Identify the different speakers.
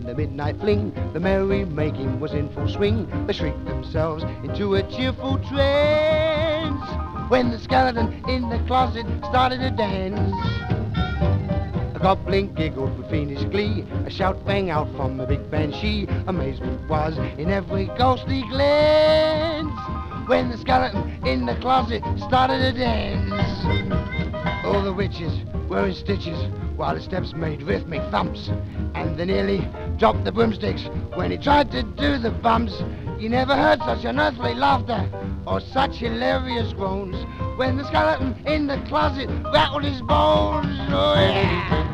Speaker 1: In the midnight fling, the merry-making was in full swing. They shrieked themselves into a cheerful trance when the skeleton in the closet started to dance. A goblin giggled with fiendish glee, a shout rang out from the big banshee. Amazement was in every ghostly glance when the skeleton in the closet started to dance. All the witches were in stitches while the steps made rhythmic thumps, and they nearly dropped the broomsticks when he tried to do the bumps. You never heard such unearthly laughter or such hilarious groans when the skeleton in the closet rattled his bones. Oh yeah!